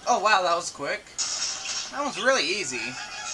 Oh wow, that was quick. That one's really easy.